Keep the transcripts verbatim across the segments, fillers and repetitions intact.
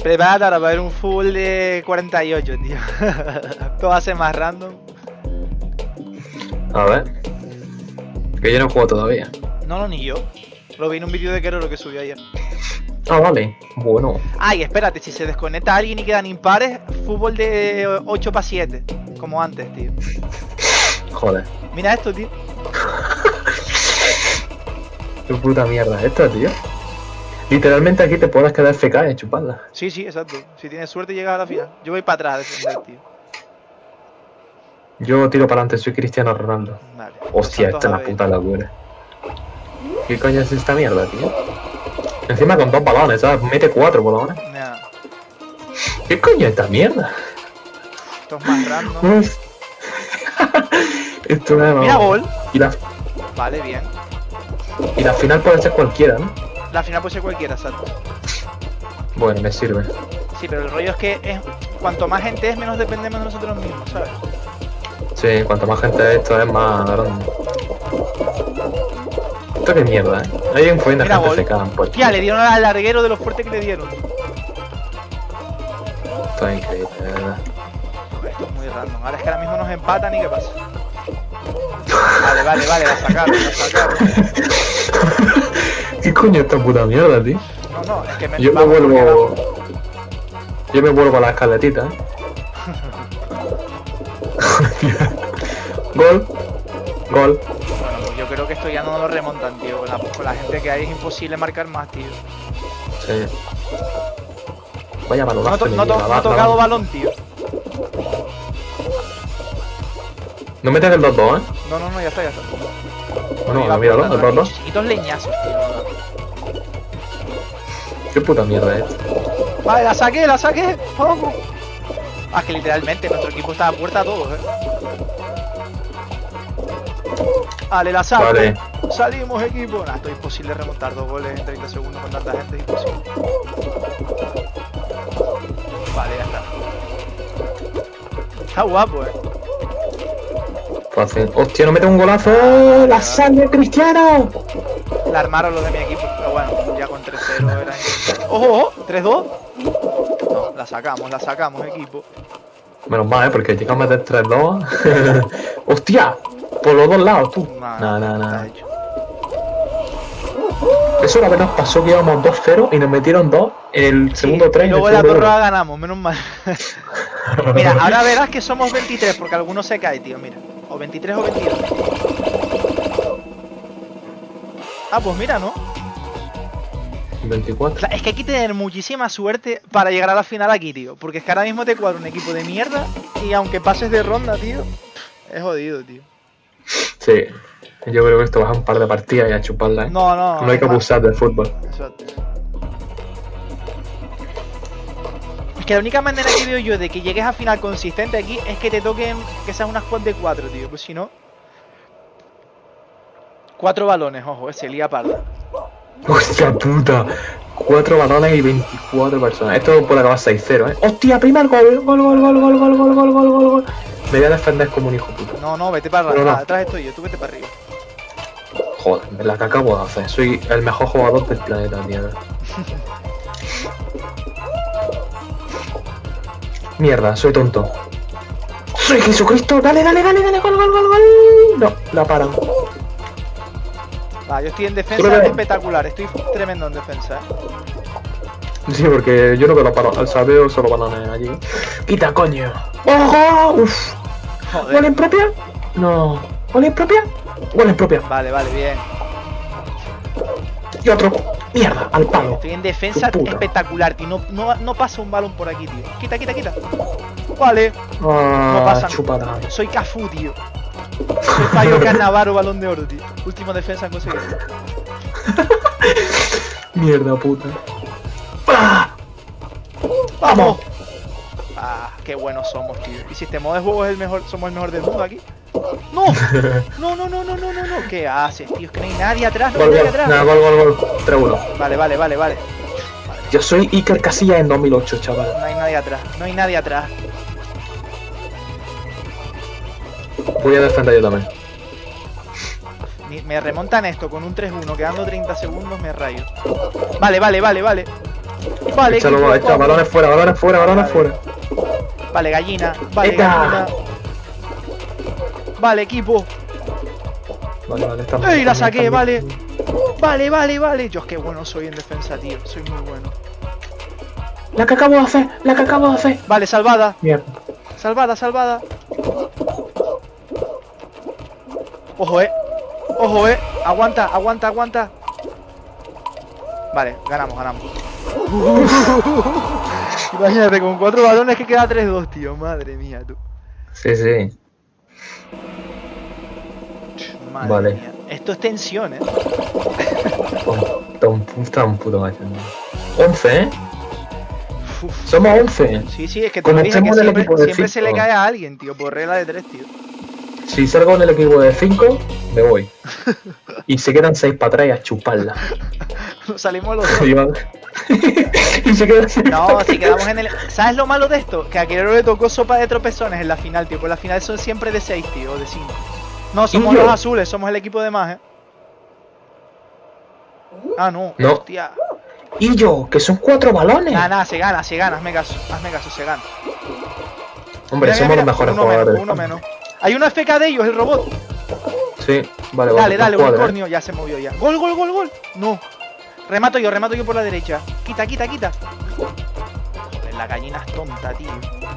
Prepárate ahora para ver un full de cuarenta y ocho, tío. Esto va a ser más random. A ver. Que yo no juego todavía. No, no, ni yo. Lo vi en un vídeo de Keroro que subió ayer. Ah, vale. Bueno. Ay, espérate, si se desconecta alguien y quedan impares, fútbol de ocho para siete. Como antes, tío. Joder. Mira esto, tío. Qué puta mierda esto, tío. Literalmente aquí te puedes quedar F K y chuparla. Sí, sí, exacto. Si tienes suerte llegas a la final. Yo voy para atrás a defender, tío. Yo tiro para adelante, soy Cristiano Ronaldo. Vale. Hostia, esta es la puta locura. ¿Qué coño es esta mierda, tío? Encima con dos balones, ¿sabes? Mete cuatro balones. Nah. ¿Qué coño es esta mierda? Esto es más random. Uf. Esto es... Mira, gol. Y la... Vale, bien. y la final puede ser cualquiera, ¿no? La final puede ser cualquiera, exacto. Bueno, me sirve. Sí, pero el rollo es que es, cuanto más gente es, menos dependemos de nosotros mismos, ¿sabes? Sí, cuanto más gente es, esto es más grande. Esto qué mierda, ¿eh? Hay un point de Mira, gente gol. se cagan por... Tía, le dieron al larguero de lo fuerte que le dieron. Esto es increíble, de verdad. Esto es muy random. Ahora es que ahora mismo nos empatan y ¿qué pasa? Vale, vale, vale, la sacaron, la sacaron. ¿Qué coño es esta puta mierda, tío? No, no, es que me... Yo me vamos, vuelvo... Yo me vuelvo a la escaletita, ¿eh? Gol. Gol. Bueno, pues yo creo que esto ya no lo remontan, tío. Con la, con la gente que hay es imposible marcar más, tío. Sí. Vaya No, balonazo. to- le no, to- dio, la- no ha la- tocado la- balón, tío. No metes el dos dos, ¿eh? No, no, no, ya está, ya está. No, Iba no, míralo, apuntando el dos dos. aquí, chiquitos leñazos, tío. Qué puta mierda es. Vale, la saqué, la saqué. Vamos. Ah, que literalmente nuestro equipo está a puerta a todos, eh. Vale, la saco. Vale. Salimos, equipo. Nah, esto es imposible remontar dos goles en treinta segundos con tanta gente, es imposible. Vale, ya está. Está guapo, eh. Fácil. Hostia, no mete un golazo. ¡La sangre Cristiano! La armaron los de mi equipo, pero bueno, ya con tres cero era... ¡Ojo, ojo! ¿tres dos? No, la sacamos, la sacamos, equipo. Menos mal, ¿eh? Porque llega a meter tres dos. ¡Hostia! Por los dos lados, tú. Nah, Nada, nada, está nada. hecho. Eso una vez nos pasó que íbamos dos cero y nos metieron dos en el segundo Sí, tres. y luego en la prórroga ganamos, menos mal. Mira, ahora verás que somos veintitrés, porque alguno se cae, tío, mira. O veintitrés o veintidós. Ah, pues mira, ¿no? veinticuatro. Es que hay que tener muchísima suerte para llegar a la final aquí, tío. Porque es que ahora mismo te cuadra un equipo de mierda y aunque pases de ronda, tío, es jodido, tío. Sí. Yo creo que esto baja un par de partidas y a chuparla, ¿eh? No, no. No hay que abusar del fútbol. Exacto. Es que la única manera que veo yo de que llegues a final consistente aquí es que te toquen que sean unas squad de cuatro, tío. Pues si no... Cuatro balones, ojo, ese lía parda. ¡Hostia puta! Cuatro balones y veinticuatro personas. Esto puede acabar seis cero, ¿eh? ¡Hostia! ¡Primer gol! ¡Gol, gol, gol, gol, gol, gol, gol, gol, gol, gol! Me voy a defender como un hijo puta. No, no, vete para Pero arriba. no. Atrás estoy yo, tú vete para arriba. Joder, la que acabo de hacer. Soy el mejor jugador del planeta, mierda. Mierda, soy tonto. ¡Soy Jesucristo! ¡Dale, dale, dale, dale! ¡Gol, gol, gol, gol! No, la paran. Va, yo estoy en defensa Creo que- espectacular. Estoy tremendo en defensa, eh. Sí, porque yo no que lo paro. Al sabeo solo balones allí. ¡Quita, coño! ¡Ojo! ¡Uf! ¿Gol Joder. en propia? No. ¿Gol en propia? Gol en propia. Vale, vale, bien. Y otro. Mierda, al palo. Estoy en defensa Tu puta. espectacular, tío. No, no, no pasa un balón por aquí, tío. Quita, quita, quita. Vale. Ah, No pasa. chupada. Soy Cafú, tío. Soy Payo Cannavaro, balón de oro, tío. Última defensa en conseguir. Mierda puta. ¡Ah! ¡Vamos! Ah, qué buenos somos, tío. Y si este modo de juego es el mejor, somos el mejor del mundo aquí. ¡No! No, no, no, no, no, no, no. ¿Qué haces, tío? Es que no hay nadie atrás, no hay Gol, nadie gol. atrás. Nada, gol, gol, gol. tres uno. Vale, vale, vale, vale. Yo soy Iker Casillas en dos mil ocho, chaval. No hay nadie atrás, no hay nadie atrás. Voy a defender yo también. Ni- Me remontan esto con un tres uno, quedando treinta segundos, me rayo. Vale, vale, vale, vale. Vale, Échalo, equipo, echa, vamos. balones fuera, balones fuera, balones Vale. fuera. Vale, gallina. Vale, Eta. gallina. Vale, equipo. Vale, vale, estamos. ¡Ey, la estamos, saqué! estamos. Vale. Vale, vale, vale. Yo es que bueno soy en defensa, tío. Soy muy bueno. La que acabo de hacer, la que acabo de hacer. Vale, salvada. Mierda. Salvada, salvada. Ojo, eh. Ojo, eh. Aguanta, aguanta, aguanta. Vale, ganamos, ganamos. Imagínate, con cuatro balones que queda tres dos, tío. Madre mía, tú. Sí, sí. Madre Vale. mía. Esto es tensión, eh. Está un, está un puto macho. once, ¿eh? Uf. Somos once. Sí, sí, es que te Como lo dije que estemos en el siempre, equipo de siempre se le cinco. cae a alguien, tío, por regla de tres, tío. Si salgo en el equipo de cinco, me voy. Y se quedan seis para atrás y a chuparla. Salimos los dos. Y va- y se quedan seis No, para atrás. si quedamos en el... ¿Sabes lo malo de esto? Que a Aquilero le tocó sopa de tropezones en la final, tío. Pues la final son siempre de seis, tío, o de cinco. No, somos Tío. los azules, somos el equipo de más, eh. Ah, no, No. hostia. Y yo, que son cuatro balones. Nada, nada, se gana, se gana, hazme caso, hazme caso, se gana. Hombre, Mira, somos mira, los mejores uno jugadores. menos, uno menos. Hay una F K de ellos, el robot. Sí, vale, vale. Dale, dale, cuadra, unicornio, ya se movió ya. Gol, gol, gol, gol. No. Remato yo, remato yo por la derecha. Quita, quita, quita. Joder, la gallina es tonta, tío.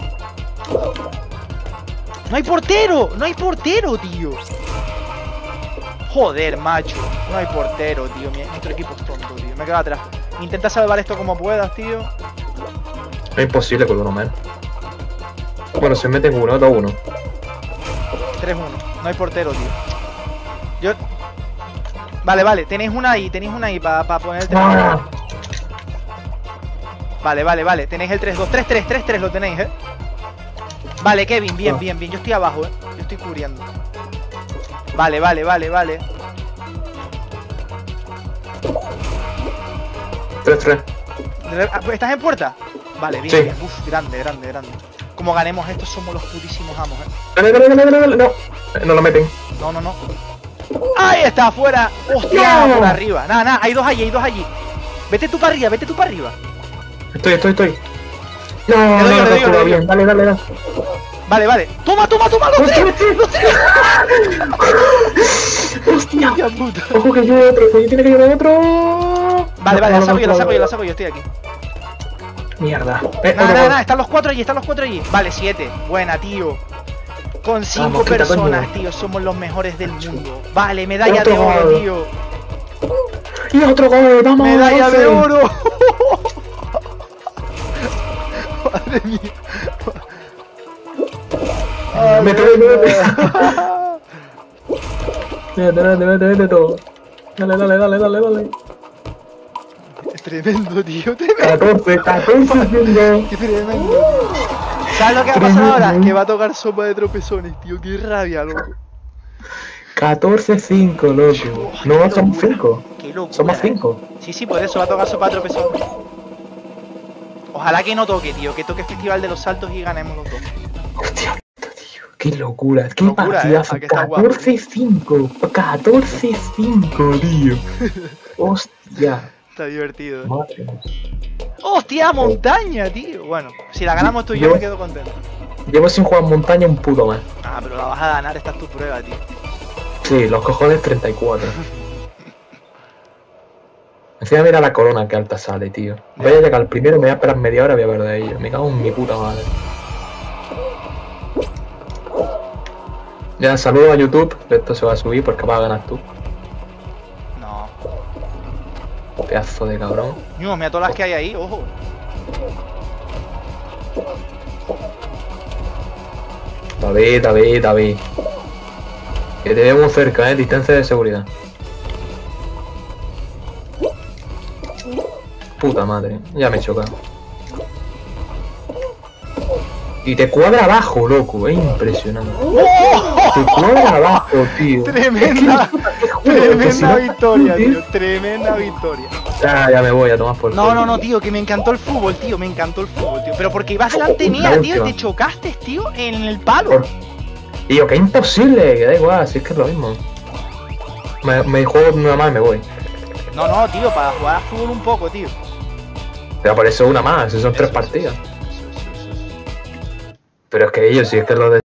¡No hay portero! ¡No hay portero, tío! Joder, macho. No hay portero, tío. Mi, nuestro equipo es tonto, tío. Me quedo atrás. Intenta salvar esto como puedas, tío. ¿eh? Es imposible con uno menos. Bueno, se meten uno, dos uno. tres uno. No hay portero, tío. Yo... Vale, vale. Tenéis una ahí. Tenéis una ahí para pa poner el tres dos. ¡Ah! Vale, vale, vale. Tenéis el tres dos. tres tres, tres tres lo tenéis, ¿eh? Vale, Kevin. Bien, Ah. bien, bien. Yo estoy abajo, ¿eh? Yo estoy cubriendo. Vale, vale, vale, vale. tres tres. ¿Estás en puerta? Vale, bien, Sí. bien. Uf, grande, grande, grande. Como ganemos esto, somos los putísimos amos, ¿eh? Dale, dale, dale, dale, dale. No, Eh, no lo meten. No, no, no. ¡Ahí está! ¡Afuera! ¡Hostia! No. Por arriba. Nada, nada. Hay dos allí, hay dos allí. Vete tú para arriba, vete tú para arriba. Estoy, estoy, estoy. No, doy, no, le doy, no, le no, doy. bien. Dale, dale, dale. Vale, vale. ¡Toma, toma, toma! ¡Los Hostia, tres! ¡Los tres! Hostia. ¡Hostia puta! Ojo que lleve otro, que tiene que llevar otro. Vale, No, vale, no, la saco no, yo, la no, saco no. yo, la saco yo. Estoy aquí. Mierda. Eh, Nada, otro nada, gol. nada. Están los cuatro allí, están los cuatro allí. Vale, siete. Buena, tío. Con cinco Vamos, quita, personas, coño. tío. Somos los mejores del mundo. Vale, medalla Otro de oro, gol. tío. Y otro gol, vamos. Medalla once. de oro. Madre mía. Ay, Mete, mete, mete. venga. Mete, mete, mete, mete todo. Dale, dale, dale, dale, dale. Tremendo, tío. Tremendo. catorce, catorce, cinco. Qué tremendo, tío. ¿Sabes lo que va a pasar ahora? Que va a tocar sopa de tropezones, tío. Qué rabia, loco. catorce cinco, loco. Qué No, somos locura. cinco. Qué locura. Somos eh. cinco. Sí, sí, por eso va a tocar sopa de tropezones. Ojalá que no toque, tío. Que toque Festival de los Saltos y ganemos los dos. Hostia, puta, tío. Qué locura. Qué Locura, eh. partidazo. ¿A que está guapo? catorce cinco. catorce cinco, tío. Hostia. Está divertido. eh. Madre mía. ¡Hostia, montaña, tío! Bueno, si la ganamos tú y yo, Yo- me quedo contento. Llevo sin jugar montaña un puto más. Ah, pero la vas a ganar, esta es tu prueba, tío. Sí, los cojones treinta y cuatro. Encima mira la corona que alta sale, tío. Voy a llegar al primero, me voy a esperar media hora y voy a perder ello. Me cago en mi puta madre. Ya, saludo a YouTube. Esto se va a subir porque vas a ganar tú. No. Pedazo de cabrón. No, mira todas las que hay ahí, ojo. David, David, David. Que te veo muy cerca, eh. Distancia de seguridad. Puta madre. Ya me he chocado. Y te cuadra abajo, loco. Es impresionante. ¡Oh! Te cuadra abajo, tío. Tremenda, Es que, te juro que si tremenda no- victoria, tío. Tremenda victoria. Ya, ya me voy a tomar por No, culo. no, no, tío, que me encantó el fútbol, tío. Me encantó el fútbol, tío. Pero porque ibas delante La mía, tío, y última. te chocaste, tío, en el palo. Por- Tío, que es imposible, que da igual, si es que es lo mismo. Me, me juego nada más y me voy. No, no, tío, para jugar a fútbol un poco, tío. Pero por eso una más, eso son tres partidas. Pero es que ellos, si es que los de